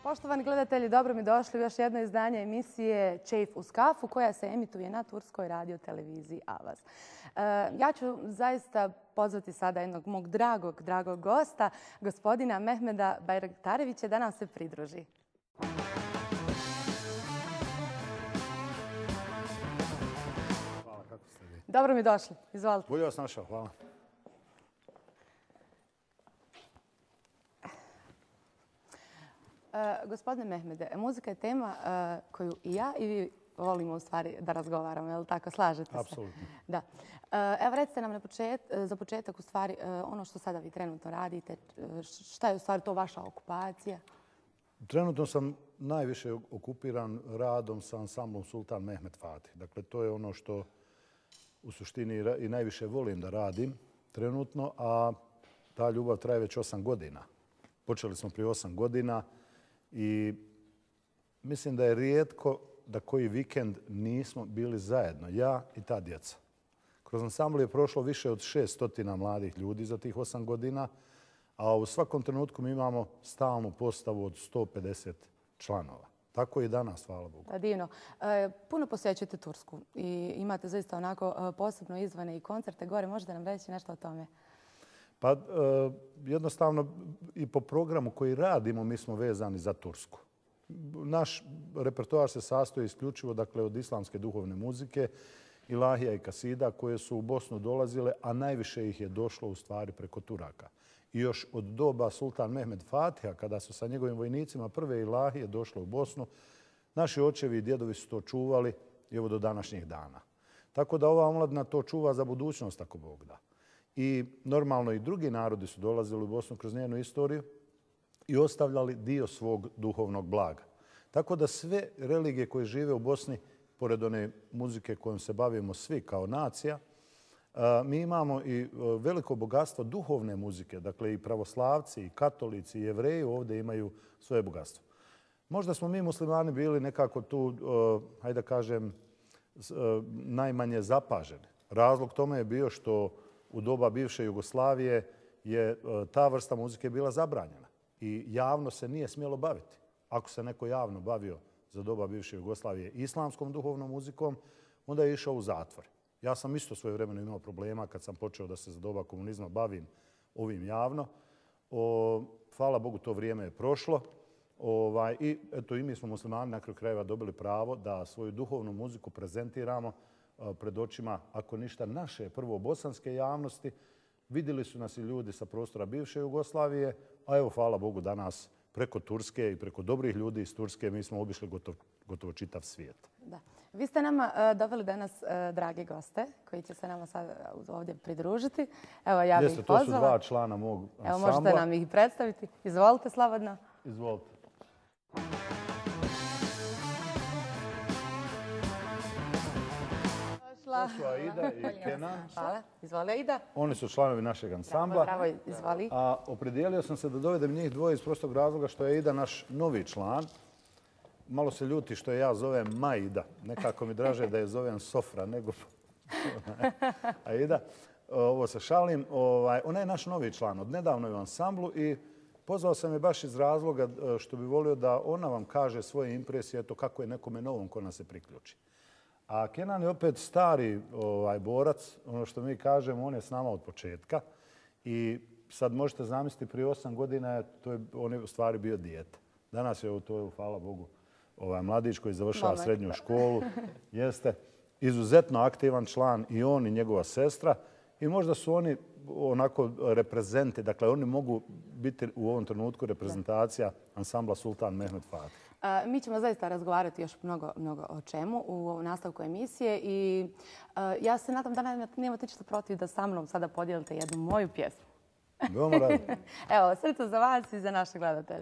Poštovani gledatelji, dobro mi došli u još jedno izdanje emisije Čejf uz kafu koja se emituje na turskoj radioteleviziji Avaz. Ja ću zaista pozvati sada jednog mog dragog gosta, gospodina Mehmeda Bajraktarevića, da nam se pridruži. Hvala, kako ste vi? Dobro mi došli, izvolite. Bolje vas našao, hvala. Gospodine Mehmede, muzika je tema koju i ja i vi volimo u stvari da razgovaramo, je li tako? Slažete se? Apsolutno. Da. Evo recite nam za početak u stvari ono što sada vi trenutno radite, šta je u stvari to vaša okupacija? Trenutno sam najviše okupiran radom sa ansamblom Sultan Mehmed Fatih. Dakle, to je ono što u suštini i najviše volim da radim trenutno, a ta ljubav traje već 8 godina. Počeli smo prije 8 godina i mislim da je rijetko da koji vikend nismo bili zajedno, ja i ta djeca. Kroz ansambl je prošlo više od 600 mladih ljudi za tih 8 godina, a u svakom trenutku mi imamo stalnu postavu od 150 članova. Tako i danas, hvala Bogu. Divno. Puno posjećujete Tursku i imate zaista onako posebno izvane i koncerte gore. Možete nam reći nešto o tome? Pa jednostavno i po programu koji radimo mi smo vezani za Tursku. Naš repertoar se sastoji isključivo dakle, od islamske duhovne muzike, ilahija i kasida koje su u Bosnu dolazile, a najviše ih je došlo u stvari preko Turaka. I još od doba Sultan Mehmed Fatiha, kada su sa njegovim vojnicima prve ilahije došle u Bosnu, naši očevi i djedovi su to čuvali i evo do današnjih dana. Tako da ova omladina to čuva za budućnost, ako Bog da. I normalno i drugi narodi su dolazili u Bosnu kroz njenu istoriju i ostavljali dio svog duhovnog blaga. Tako da sve religije koje žive u Bosni, pored one muzike kojom se bavimo svi kao nacija, mi imamo i veliko bogatstvo duhovne muzike. Dakle, i pravoslavci, i katolici, i jevreji ovdje imaju svoje bogatstvo. Možda smo mi muslimani bili nekako tu, hajde da kažem, najmanje zapaženi. Razlog tome je bio što u doba bivše Jugoslavije je ta vrsta muzike bila zabranjena i javno se nije smjelo baviti. Ako se neko javno bavio za doba bivše Jugoslavije islamskom duhovnom muzikom, onda je išao u zatvor. Ja sam isto svojevremeno imao problema kad sam počeo da se za doba komunizma bavim ovim javno. Hvala Bogu, to vrijeme je prošlo. I eto, i mi smo muslimani na kraju krajeva dobili pravo da svoju duhovnu muziku prezentiramo pred očima, ako ništa, naše prvo bosanske javnosti. Vidjeli su nas i ljudi sa prostora bivše Jugoslavije, a evo, hvala Bogu, danas preko Turske i preko dobrih ljudi iz Turske mi smo obišli gotovo čitav svijet. Da. Vi ste nama doveli danas drage goste koji će se nama sad ovdje pridružiti. Evo, ja bih ih pozvala. To su dva člana mog ansambla. Evo, možete nam ih predstaviti. Izvolite, slobodno. Izvolite. To su Aida i Kenan. Hvala. Izvoli, Aida. Oni su članovi našeg ansambla. Bravo, izvoli. A opredijelio sam se da dovedem njih dvoje iz prostog razloga što je Aida naš novi član. Malo se ljuti što je ja zovem Maida. Nekako mi draže da je zovem Sofra nego Aida. Ovo se šalim. Ona je naš novi član. Od nedavno je u ansamblu i pozvao sam je baš iz razloga što bi volio da ona vam kaže svoje impresije, eto kako je nekome novom ko nas se priključi. A Kenan je opet stari borac, ono što mi kažemo, on je s nama od početka i sad možete zamisliti prije 8 godina on je u stvari bio dijete. Danas je to, hvala Bogu, mladić koji završava srednju školu, jeste izuzetno aktivan član i on i njegova sestra i možda su oni onako reprezenti, dakle oni mogu biti u ovom trenutku reprezentacija ansambla Sultan Mehmed Fatih. Mi ćemo zaista razgovarati još mnogo o čemu u nastavku emisije i ja se nadam da nemate ništa protiv da sa mnom sada podijelite jednu moju pjesmu. Veoma rado. Evo, srce za vas i za naše gledatelje.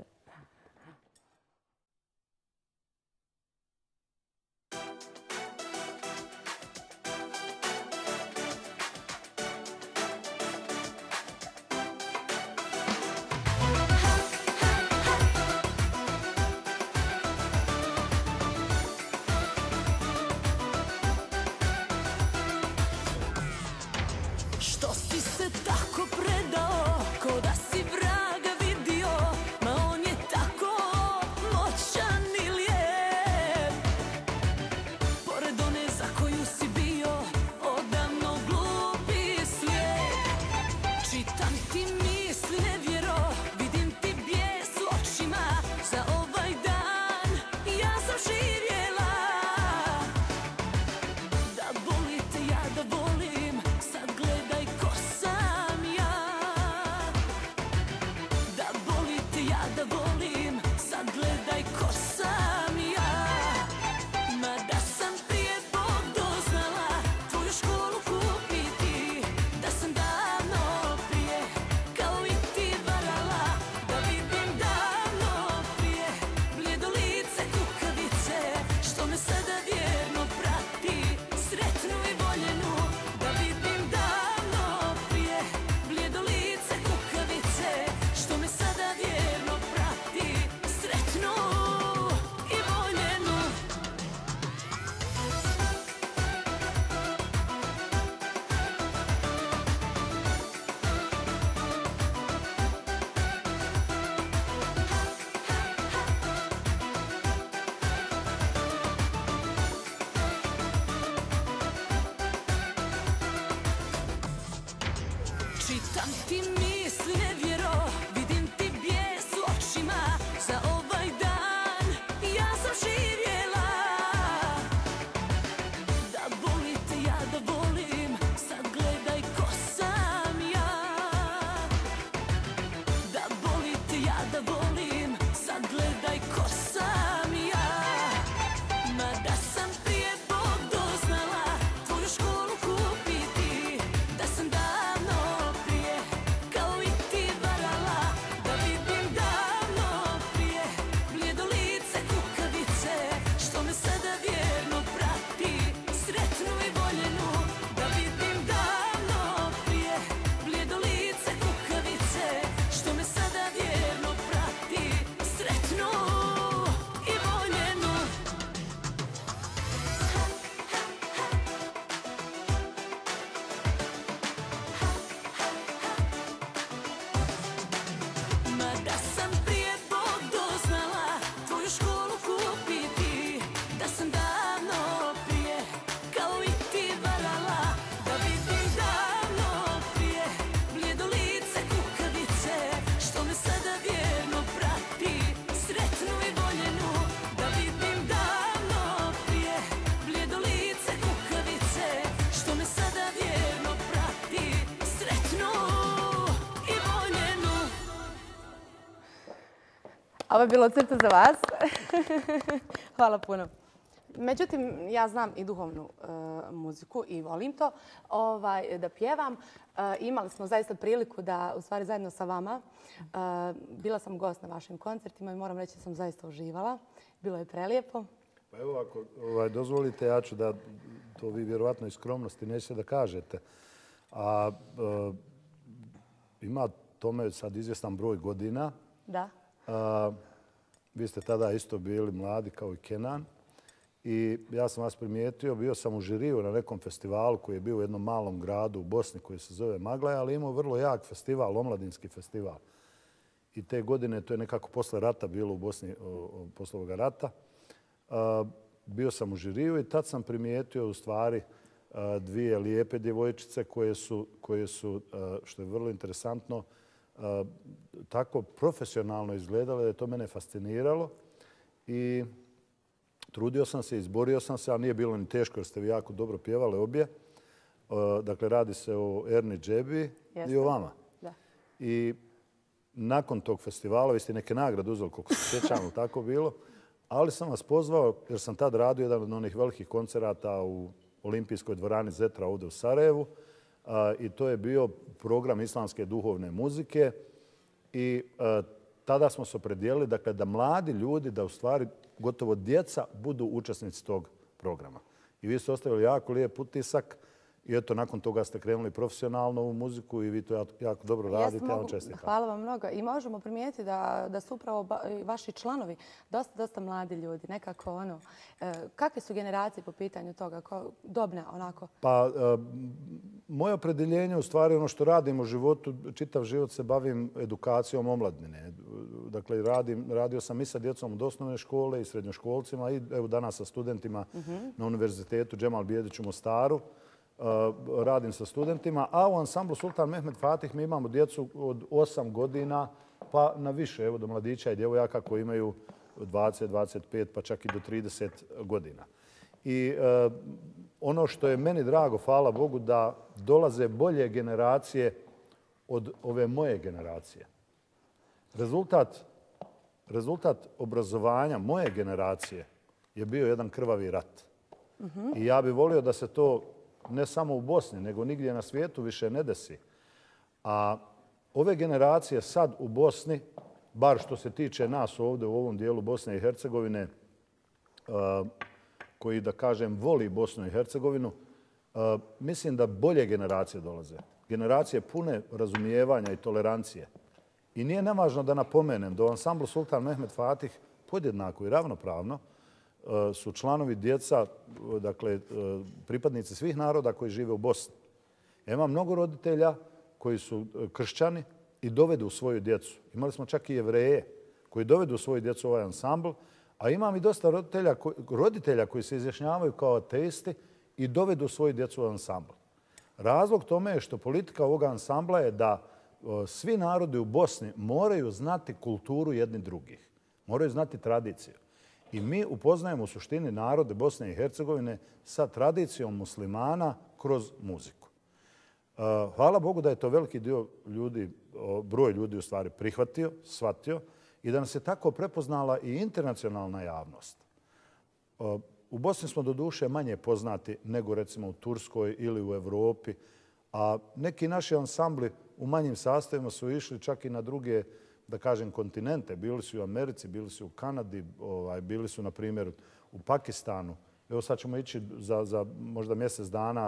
Što si se tako predao, ko da si vraga vidio, ma on je Ovo je bilo crta za vas. Hvala puno. Međutim, ja znam i duhovnu muziku i volim to da pjevam. Imali smo zaista priliku da, u stvari zajedno sa vama, bila sam gost na vašim koncertima i moram reći da sam zaista uživala. Bilo je prelijepo. Pa evo, ako dozvolite, ja ću da, to vi vjerovatno iz skromnosti nećete da kažete, a ima tome sad izvjestan broj godina. Da. Vi ste tada isto bili mladi kao i Kenan. I ja sam vas primijetio, bio sam u žiriju na nekom festivalu koji je bio u jednom malom gradu u Bosni koji se zove Maglaja, ali imao vrlo jak festival, omladinski festival. I te godine, to je nekako posle rata bilo u Bosni, posle ovoga rata, bio sam u žiriju i tad sam primijetio u stvari dvije lijepe djevojčice koje su, što je vrlo interesantno, tako profesionalno izgledale da je to mene fasciniralo. I trudio sam se, izborio sam se, a nije bilo ni teško jer ste vi jako dobro pjevale obje. Dakle, radi se o Erni Džebi i o vama. I nakon tog festivala, vi ste neke nagrade uzeli, koliko se sjećam, tako bilo, ali sam vas pozvao jer sam tad radio jedan od onih velikih koncerata u Olimpijskoj dvorani Zetra ovdje u Sarajevu. I to je bio program islamske duhovne muzike. I tada smo se opredijelili da mladi ljudi, da u stvari gotovo djeca budu učesnici tog programa. I vi ste ostavili jako lijep utisak i eto, nakon toga ste krenuli profesionalno u muziku i vi to jako dobro radite. Ja vam čestitam. Hvala vam mnogo. I možemo primijetiti da su upravo vaši članovi dosta mladi ljudi. Nekako ono, kakve su generacije po pitanju toga? Dobne onako? Pa, moje opredjeljenje u stvari ono što radim u životu, čitav život se bavim edukacijom omladine. Dakle, radio sam i sa djecom od osnovne škole i srednjoškolcima i evo danas sa studentima na Univerzitetu Džemal Bijedić u Mostaru. Radim sa studentima, a u ansamblu Sultan Mehmed Fatih mi imamo djecu od 8 godina pa na više, evo do mladića i djevojaka koji imaju 20, 25 pa čak i do 30 godina. I ono što je meni drago, hvala Bogu, da dolaze bolje generacije od ove moje generacije. Rezultat obrazovanja moje generacije je bio jedan krvavi rat. I ja bih volio da se to ne samo u Bosni, nego nigdje na svijetu više ne desi. A ove generacije sad u Bosni, bar što se tiče nas ovdje u ovom dijelu Bosne i Hercegovine, koji, da kažem, voli Bosnu i Hercegovinu, mislim da bolje generacije dolaze. Generacije pune razumijevanja i tolerancije. I nije nevažno da napomenem da u ansamblu Sultan Mehmed Fatih podjednako i ravnopravno su članovi djeca, dakle, pripadnici svih naroda koji žive u Bosni. Ja imam mnogo roditelja koji su kršćani i dovedu svoju djecu. Imali smo čak i Jevreje koji dovedu svoju djecu u ovaj ansambl, a imam i dosta roditelja koji se izjašnjavaju kao ateisti i dovedu svoju djecu u ansambl. Razlog tome je što politika ovoga ansambla je da svi narodi u Bosni moraju znati kulturu jedni drugih. Moraju znati tradiciju. I mi upoznajemo u suštini narode Bosne i Hercegovine sa tradicijom muslimana kroz muziku. Hvala Bogu da je to veliki broj ljudi u stvari prihvatio, shvatio i da nas je tako prepoznala i internacionalna javnost. U Bosni smo doduše manje poznati nego recimo u Turskoj ili u Evropi, a neki naši ansambli u manjim sastavima su išli čak i na druge, da kažem, kontinente. Bili su u Americi, bili su u Kanadi, bili su, na primjer, u Pakistanu. Evo sad ćemo ići za možda mjesec dana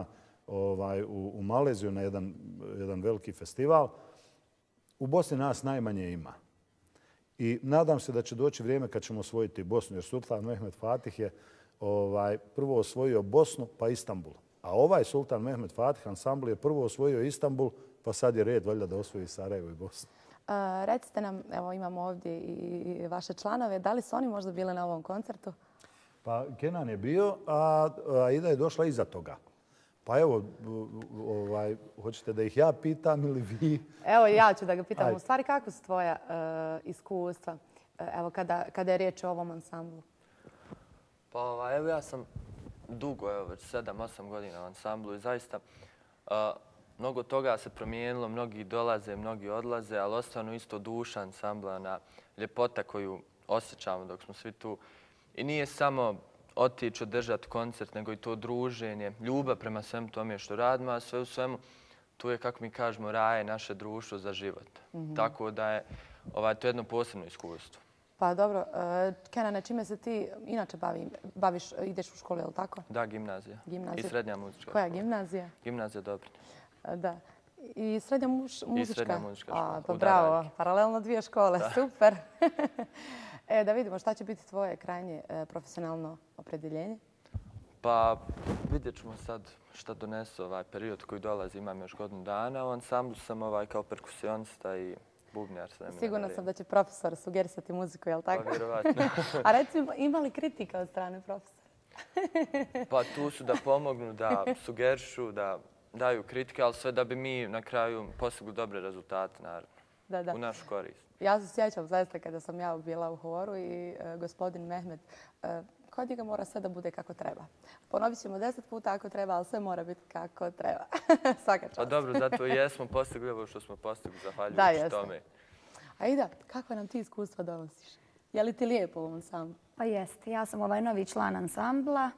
u Maleziju na jedan veliki festival. U Bosni nas najmanje ima. I nadam se da će doći vrijeme kad ćemo osvojiti Bosnu, jer Sultan Mehmed Fatih je prvo osvojio Bosnu pa Istanbul. A ovaj Sultan Mehmed Fatih ansambl je prvo osvojio Istanbul, pa sad je red valjda da osvoji Sarajevo i Bosnu. Recite nam, evo imamo ovdje i vaše članove, da li su oni možda bili na ovom koncertu? Pa Kenan je bio, a Aida je došla iza toga. Pa evo, hoćete da ih ja pitam ili vi? Evo ja ću da ga pitam. U stvari, kako su tvoja iskustva evo, kada je riječ o ovom ansamblu? Pa evo ja sam dugo, evo već 7-8 godina u ansamblu i zaista mnogo toga se promijenilo, mnogi dolaze, mnogi odlaze, ali ostanu isto duša ansambla, ljepota osjećamo dok smo svi tu. I nije samo otići održati koncert, nego i to druženje, ljubav prema svemu tome što radimo, a sve u svemu tu je, kako mi kažemo, raje naše društvo za život. Tako da je to jedno posebno iskustvo. Pa dobro, Kenane, čime se ti inače baviš? Ideš u školu, je li tako? Da, gimnazija. I srednja muzička. Koja je gimnazija? Gimnazija Dobrinj. Da. I srednja muzička? I srednja muzička škola. Pa bravo, paralelno 2 škole, super. Da vidimo šta će biti tvoje krajnje profesionalno opredjeljenje. Pa vidjet ćemo sad šta donese ovaj period koji dolazi, imam još godinu dana. U ansamblu sam kao perkusionista i bubnjar. Sigurna sam da će profesor sugerisati muziku, je li tako? Pa vjerovatno. A recimo, ima li kritika od strane profesora? Pa tu su da pomognu, da sugerišu, da daju kritike, ali sve da bi mi na kraju postigli dobre rezultate, naravno, u našu korist. Ja se sjećam zaista kada sam ja bila u horu i gospodin Mehmet, kod njega mora sve da bude kako treba. Ponovit ćemo 10 puta ako treba, ali sve mora biti kako treba. Svaka čast. Pa dobro, zato i jesmo postigli ovo što smo postigli, zahvaljujući tome. Aida, kakva nam ti iskustva donosiš? Je li ti lijepo u ovom ansamblu? Pa jest. Ja sam novi član ansambla.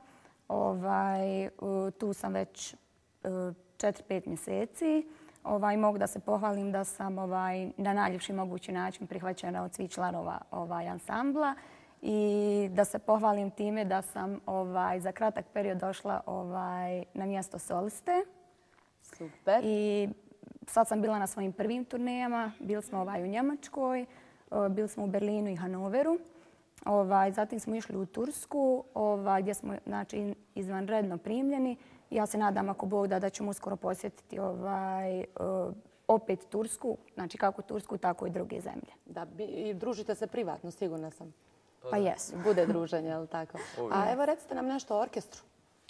Tu sam već 4-5 mjeseci. Mogu da se pohvalim da sam na najljepši mogući način prihvaćena od svih članova ansambla i da se pohvalim time da sam za kratak period došla na mjesto soliste. Super. I sad sam bila na svojim prvim turnejama. Bili smo u Njemačkoj, bili smo u Berlinu i Hanoveru. Zatim smo išli u Tursku gdje smo izvanredno primljeni. Ja se nadam, ako Bog da ćemo uskoro posjetiti opet Tursku, znači kako Tursku, tako i druge zemlje. Da, i družite se privatno, sigurna sam. Pa jesu. Bude druženje, je li tako? A evo recite nam nešto o orkestru.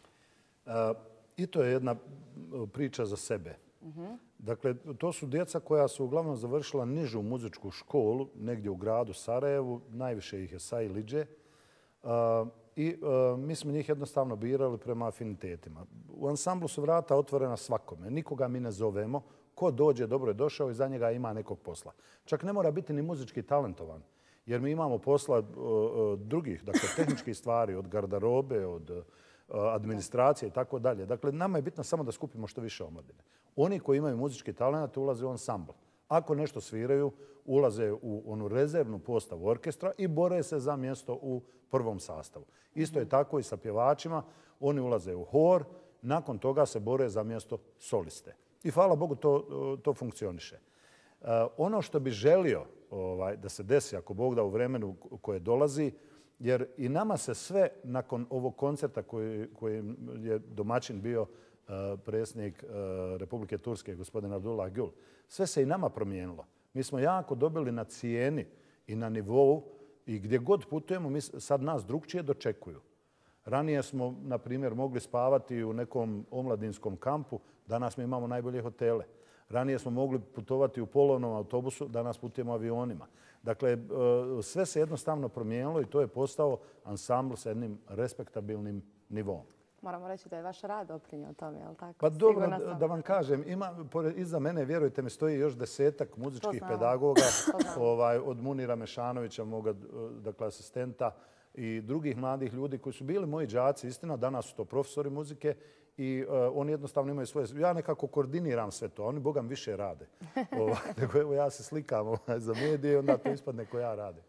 I to je jedna priča za sebe. Dakle, to su djeca koja su uglavnom završila nižu muzičku školu, negdje u gradu Sarajevu, najviše ih je sa Iliđe. I mi smo njih jednostavno birali prema afinitetima. U ansamblu su vrata otvorena svakome. Nikoga mi ne zovemo. Ko dođe, dobro je došao i za njega ima nekog posla. Čak ne mora biti ni muzički talentovan. Jer mi imamo posla drugih, dakle, tehničkih stvari, od garderobe, od administracije i tako dalje. Dakle, nama je bitno samo da skupimo što više omladine. Oni koji imaju muzički talent ulaze u ansambl. Ako nešto sviraju, ulaze u onu rezervnu postavu orkestra i bore se za mjesto u prvom sastavu. Isto je tako i sa pjevačima. Oni ulaze u hor, nakon toga se bore za mjesto soliste. I hvala Bogu to funkcioniše. Ono što bi želio da se desi, ako Bog da, u vremenu koje dolazi, jer i nama se sve nakon ovog koncerta koji je domaćin bio predsjednik Republike Turske, gospodin Abdullah Gül, sve se i nama promijenilo. Mi smo jako dobili na cijeni i na nivou i gdje god putujemo, sad nas drugčije dočekuju. Ranije smo, na primjer, mogli spavati u nekom omladinskom kampu, danas mi imamo najbolje hotele. Ranije smo mogli putovati u polovnom autobusu, danas putujemo avionima. Dakle, sve se jednostavno promijenilo i to je postao ansambl sa jednim respektabilnim nivom. Moramo reći da je vaš rad doprinio tome, je li tako? Pa dobro, da vam kažem, iza mene, vjerujte mi, stoji još 10-ak muzičkih pedagoga, od Munira Mešanovića, moga asistenta, i drugih mladih ljudi koji su bili moji đaci, istina, danas su to profesori muzike i oni jednostavno imaju svoje... Ja nekako koordiniram sve to, a oni, bogam, više rade. Evo, ja se slikam za medije i onda to ispadne ko ja radim.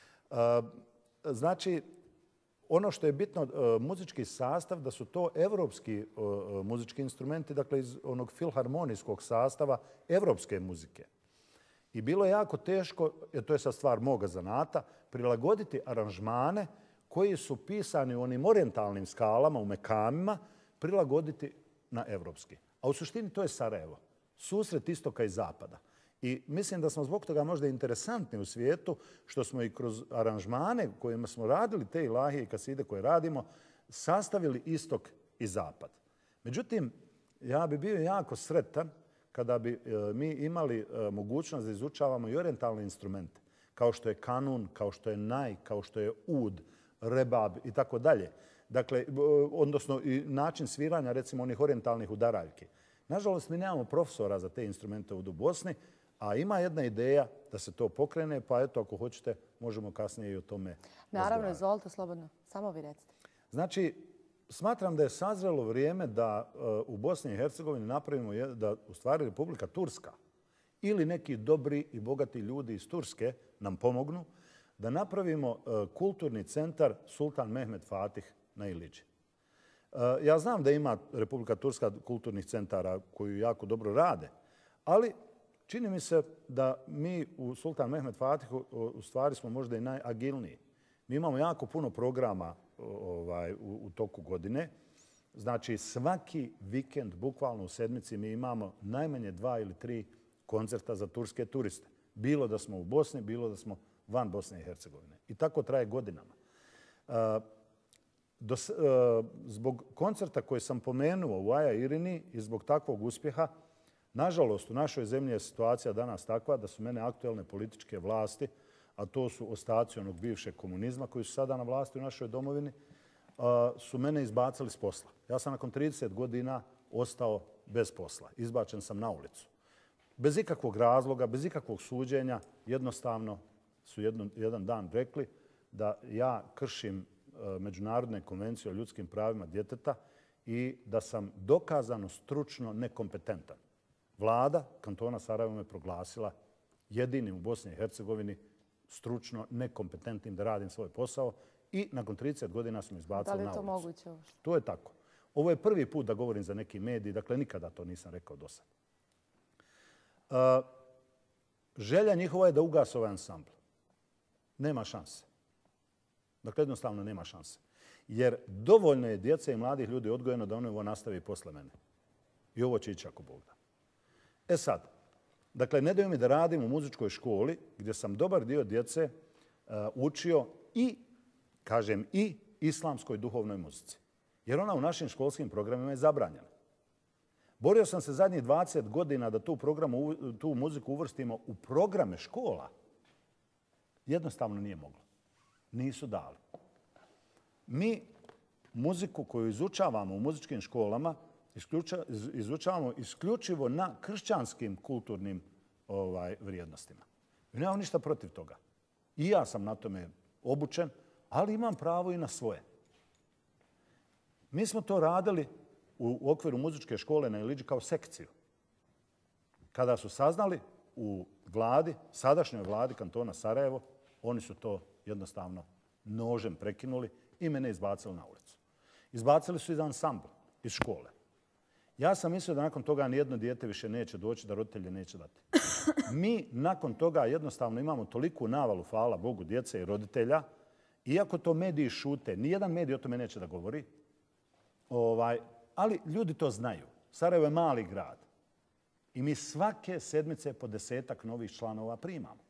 Znači, ono što je bitno, muzički sastav, da su to evropski muzički instrumenti, dakle iz onog filharmonijskog sastava evropske muzike. I bilo je jako teško, jer to je sad stvar moga zanata, prilagoditi aranžmane koji su pisani u onim orijentalnim skalama, u mekamima, prilagoditi na evropski. A u suštini to je Sarajevo, susret istoka i zapada. I mislim da smo zbog toga možda interesantni u svijetu, što smo i kroz aranžmane kojima smo radili te ilahije i kaside koje radimo, sastavili istok i zapad. Međutim, ja bi bio jako sretan kada bi mi imali mogućnost da izučavamo i orijentalne instrumente, kao što je kanun, kao što je naj, kao što je ud, rebab i tako dalje. Dakle, odnosno i način sviranja, recimo, onih orijentalnih udaraljki. Nažalost, mi nemamo profesora za te instrumente u Bosni, A ima jedna ideja da se to pokrene, pa eto, ako hoćete, možemo kasnije i o tome Naravno, izvolite slobodno. Samo vi recite. Znači, smatram da je sazrelo vrijeme da u Bosni i Hercegovini napravimo da u stvari Republika Turska ili neki dobri i bogati ljudi iz Turske nam pomognu da napravimo kulturni centar Sultan Mehmed Fatih na Iliđi. Ja znam da ima Republika Turska kulturnih centara koji jako dobro rade, ali čini mi se da mi u Sultan Mehmed Fatihu u stvari smo možda i najagilniji. Mi imamo jako puno programa u toku godine. Znači, svaki vikend, bukvalno u sedmici, mi imamo najmanje 2 ili 3 koncerta za turske turiste. Bilo da smo u Bosni, bilo da smo van Bosne i Hercegovine. I tako traje godinama. Zbog koncerta koji sam pomenuo u Aja Irini i zbog takvog uspjeha, nažalost, u našoj zemlji je situacija danas takva da su mene aktuelne političke vlasti, a to su ostaci onog bivšeg komunizma koji su sada na vlasti u našoj domovini, su mene izbacili s posla. Ja sam nakon 30 godina ostao bez posla. Izbačen sam na ulicu. Bez ikakvog razloga, bez ikakvog suđenja, jednostavno su jedan dan rekli da ja kršim Međunarodne konvencije o ljudskim pravima djeteta i da sam dokazano stručno nekompetentan. Vlada kantona Sarajevo me proglasila jedinim u Bosni i Hercegovini stručno nekompetentnim da radim svoj posao i nakon 30 godina su me izbacili na ulicu. Da li je to moguće uopšte? To je tako. Ovo je prvi put da govorim za neki medij, dakle nikada to nisam rekao do sad. Želja njihova je da ugase ovaj ansambl. Nema šanse. Dakle, jednostavno nema šanse. Jer dovoljno je djece i mladih ljudi odgojeno da oni ovo nastavi posle mene. I ovo će ići ako Bog da. E sad, dakle, ne daju mi da radim u muzičkoj školi gdje sam dobar dio djece učio i, kažem, i islamskoj duhovnoj muzici. Jer ona u našim školskim programima je zabranjena. Borio sam se zadnjih 20 godina da tu muziku uvrstimo u programe škola. Jednostavno nije moglo. Nisu dali. Mi muziku koju izučavamo u muzičkim školama izučavamo isključivo na kršćanskim kulturnim vrijednostima. I nemam ništa protiv toga. I ja sam na tome obučen, ali imam pravo i na svoje. Mi smo to radili u okviru muzičke škole na Iliđi kao sekciju. Kada su saznali u vladi, sadašnjoj vladi kantona Sarajevo, oni su to jednostavno nožem prekinuli i mene izbacili na ulicu. Izbacili su iz ansambla, iz škole. Ja sam mislio da nakon toga nijedno dijete više neće doći, da roditelji neće dati. Mi nakon toga jednostavno imamo toliku navalu, hvala Bogu, djece i roditelja, iako to mediji šute, nijedan medij o tome neće da govori, ali ljudi to znaju. Sarajevo je mali grad i mi svake sedmice po 10-ak novih članova primamo.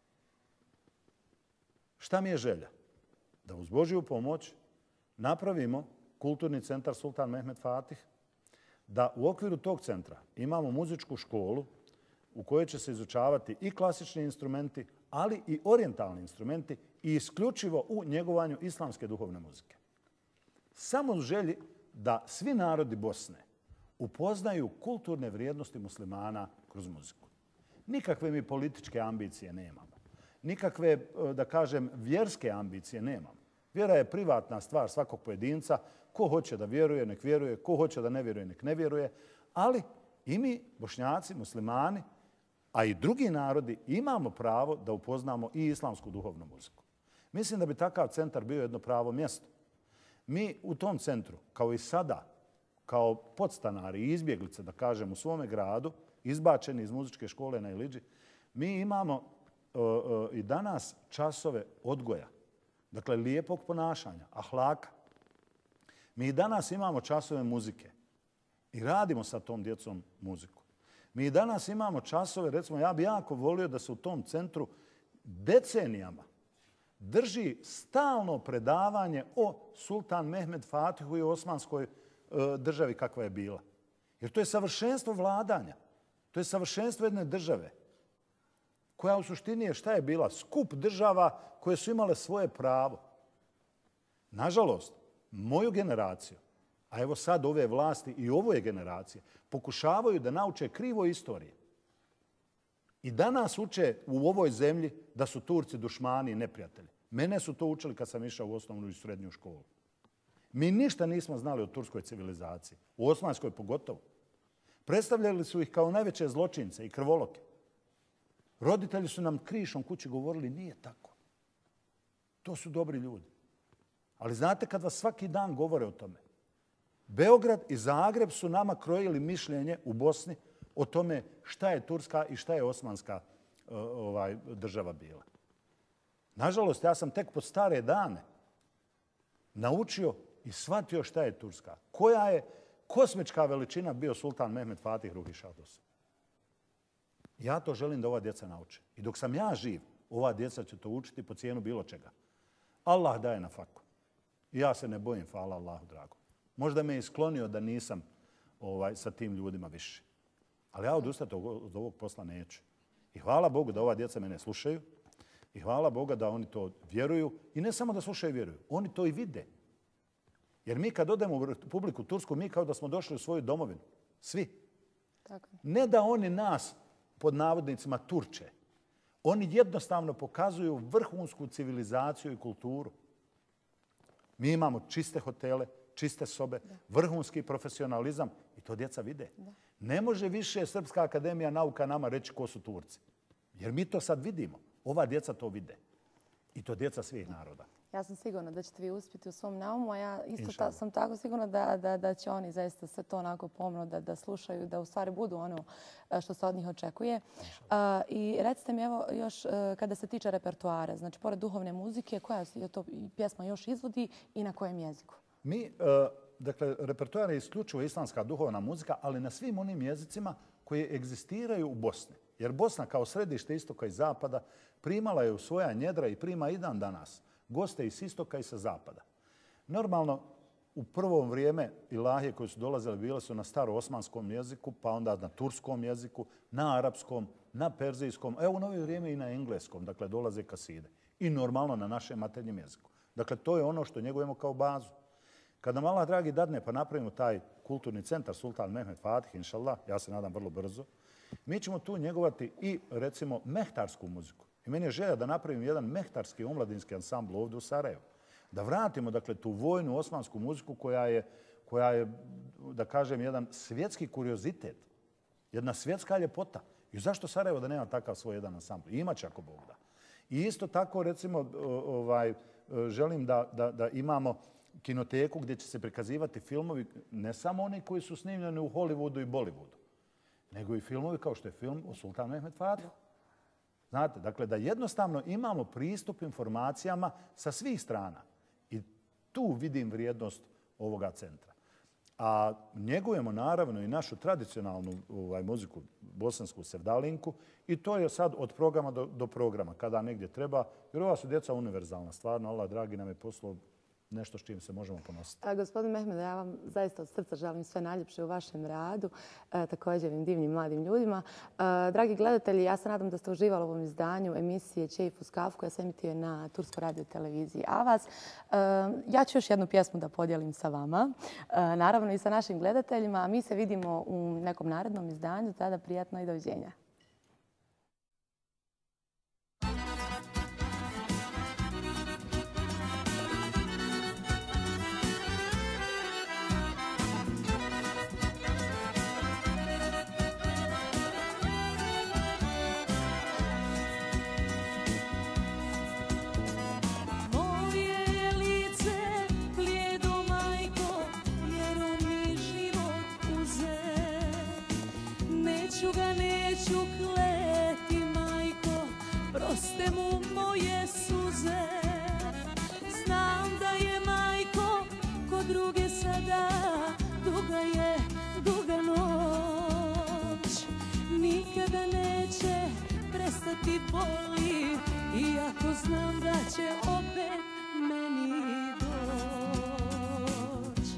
Šta mi je želja? Da uz Božju pomoć napravimo kulturni centar Sultan Mehmed Fatih, da u okviru tog centra imamo muzičku školu u kojoj će se izučavati i klasični instrumenti, ali i orijentalni instrumenti i isključivo u njegovanju islamske duhovne muzike. Samo u želji da svi narodi Bosne upoznaju kulturne vrijednosti muslimana kroz muziku. Nikakve mi političke ambicije nemamo. Nikakve, da kažem, vjerske ambicije nemamo. Vjera je privatna stvar svakog pojedinca. Ko hoće da vjeruje, nek vjeruje. Ko hoće da ne vjeruje, nek ne vjeruje. Ali i mi, Bošnjaci, muslimani, a i drugi narodi, imamo pravo da upoznamo i islamsku duhovnu muziku. Mislim da bi takav centar bio jedno pravo mjesto. Mi u tom centru, kao i sada, kao podstanari i izbjeglice, da kažem, u svome gradu, izbačeni iz muzičke škole na Iliđi, mi imamo i danas časove odgoja. Dakle, lijepog ponašanja, ahlaka. Mi i danas imamo časove muzike i radimo sa tom djecom muziku. Mi i danas imamo časove, recimo, ja bi jako volio da se u tom centru decenijama drži stalno predavanje o Sultan Mehmed Fatihu i osmanskoj državi kakva je bila. Jer to je savršenstvo vladanja. To je savršenstvo jedne države koja u suštini je šta je bila? Skup država koje su imale svoje pravo. Nažalost, moju generaciju, a evo sad ove vlasti i ove generacije, pokušavaju da nauče krivo istorije. I danas uče u ovoj zemlji da su Turci dušmani i neprijatelji. Mene su to učili kad sam išao u osnovnu i srednju školu. Mi ništa nismo znali o turskoj civilizaciji, u osmanskoj pogotovo. Predstavljali su ih kao najveće zločince i krvoloke. Roditelji su nam krišom kući govorili nije tako. To su dobri ljudi. Ali znate kad vas svaki dan govore o tome, Beograd i Zagreb su nama krojili mišljenje u Bosni o tome šta je turska i šta je osmanska država bila. Nažalost, ja sam tek pod stare dane naučio i shvatio šta je turska. Koja je kosmička veličina bio sultan Mehmed Fatih Ruhi Šados. Ja to želim da ova djeca nauče. I dok sam ja živ, ova djeca će to učiti po cijenu bilo čega. Allah daje na faku. I ja se ne bojim, hvala Allahu drago. Možda me je sklonio da nisam sa tim ljudima više. Ali ja odustati od ovog posla neću. I hvala Bogu da ova djeca mene slušaju. I hvala Boga da oni to vjeruju. I ne samo da slušaju i vjeruju. Oni to i vide. Jer mi kad odemo u Republiku Tursku, mi kao da smo došli u svoju domovinu. Svi. Tako. Ne da oni nas, pod navodnicima, turče. Oni jednostavno pokazuju vrhunsku civilizaciju i kulturu. Mi imamo čiste hotele, čiste sobe, vrhunski profesionalizam i to djeca vide. Ne može više Srpska akademija nauka nama reći ko su Turci. Jer mi to sad vidimo. Ova djeca to vide. I to djeca svih naroda. Ja sam sigurna da ćete vi uspjeti u svom naumu, a ja isto sam tako sigurna da će oni zaista sve to onako pomno da slušaju, da u stvari budu ono što se od njih očekuje. I recite mi evo još kada se tiče repertoara, znači pored duhovne muzike, koja je to pjesma još izvodi i na kojem jeziku? Mi, dakle, repertoar je isključivo islamska duhovna muzika, ali na svim onim jezicima koji egzistiraju u Bosni. Jer Bosna kao središte istoka i zapada primala je u svoja njedra i prima i dan danas goste iz istoka i sa zapada. Normalno, u prvo vrijeme ilahije koje su dolazile bile su na staro-osmanskom jeziku, pa onda na turskom jeziku, na arapskom, na perzijskom, a evo u novije vrijeme i na engleskom, dakle dolaze kaside. I normalno na našem maternjem jeziku. Dakle, to je ono što njegujemo kao bazu. Kada nam Allah dragi dadne pa napravimo taj kulturni centar Sultan Mehmed Fatih, inšallah, ja se nadam vrlo brzo, mi ćemo tu njegovati i, recimo, mehtarsku muziku. I meni je želja da napravim jedan mehtarski omladinski ansambl ovdje u Sarajevu. Da vratimo, dakle, tu vojnu osmansku muziku koja je, da kažem, jedan svjetski kuriozitet. Jedna svjetska ljepota. I zašto Sarajevo da nema takav svoj jedan ansambl? Imaće ako Bog da. I isto tako, recimo, želim da imamo kinoteku gdje će se prikazivati filmovi, ne samo oni koji su snimljeni u Hollywoodu i Bollywoodu, nego i filmovi kao što je film o Sultanu Mehmed Fatihu. Znate, dakle, da jednostavno imamo pristup informacijama sa svih strana. I tu vidim vrijednost ovoga centra. A njegujemo naravno i našu tradicionalnu muziku, bosansku sevdalinku, i to je sad od programa do programa, kada negdje treba. Jer ova su djeca univerzalna, stvarno, Allah dragi nam je poslao nešto s čim se možemo ponositi. Gospodin Mehmed, ja vam zaista od srca želim sve najljepše u vašem radu, također ovim divnim mladim ljudima. Dragi gledatelji, ja se nadam da ste uživali u ovom izdanju emisije Čejf uz kafu koja se emituje na Turskoj radioteleviziji Avaz. Ja ću još jednu pjesmu da podijelim sa vama, naravno i sa našim gledateljima. Mi se vidimo u nekom narednom izdanju, tada prijatno i doviđenja. Neću kleti, majko, proste mu moje suze. Znam da je, majko, ko druge sada, duga noć. Nikada neće prestati boli, iako znam da će opet meni doć.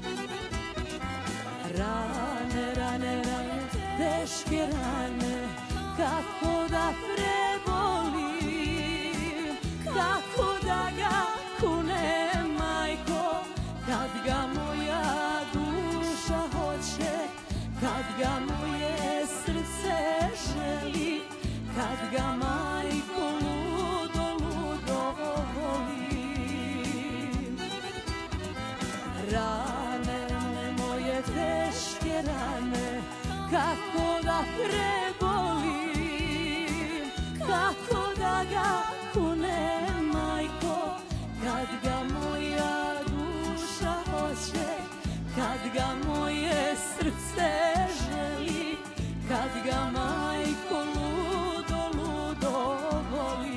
Rane, teške rane, kako da prebolim, kako da ga kunem, majko, kad ga moja duša hoće, kad ga moje srce želi, kad prebolim, kako da ga kunem, majko, kad ga moja duša hoće, kad ga moje srce želi, kad ga majko ludo, ludo volim.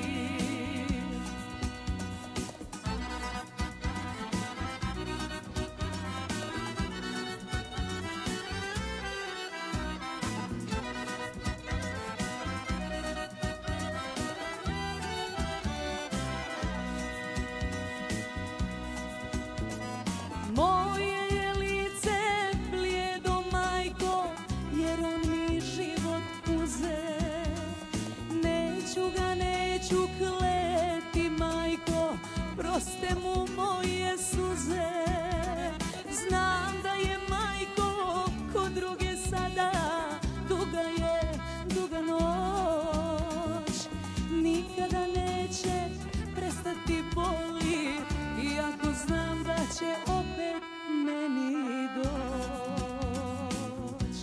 Moje je lice blijedo, majko, jer on mi život uze. Neću kleti, majko, proste mu moje suze. Znam da je, majko, ko druge sada, duga je, duga noć. Nikada neće prestati boli, iako znam da će opet meni doć.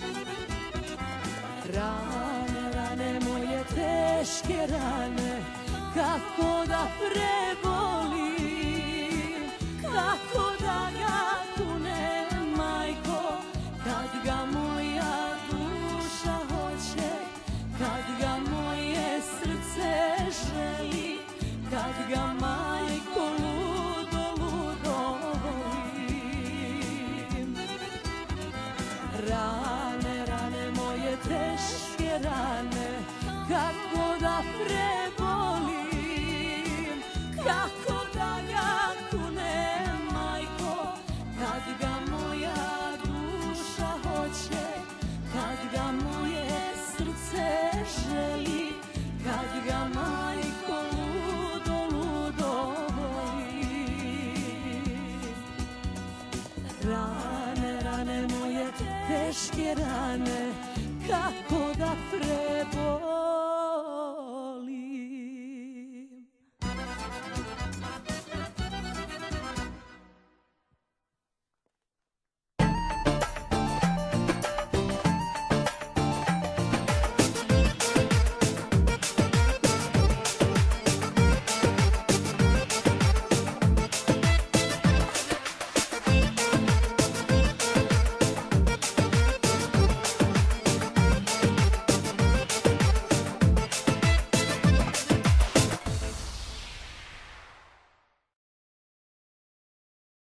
Rane, rane, moje teške rane, kako da prebolim, kako da ga kunem, majko, kad ga moja duša hoće, kad ga moje srce želi, kad ga majko ludo, ludo volim. Rane, rane, moje teške rane, kako da prebolim, kako da ga kunem, majko, kad ga moja duša hoće, kad ga moje srce želi, kad ga majko ludo, ludo volim. Rane, rane, moje teške rane, kako da prebolim.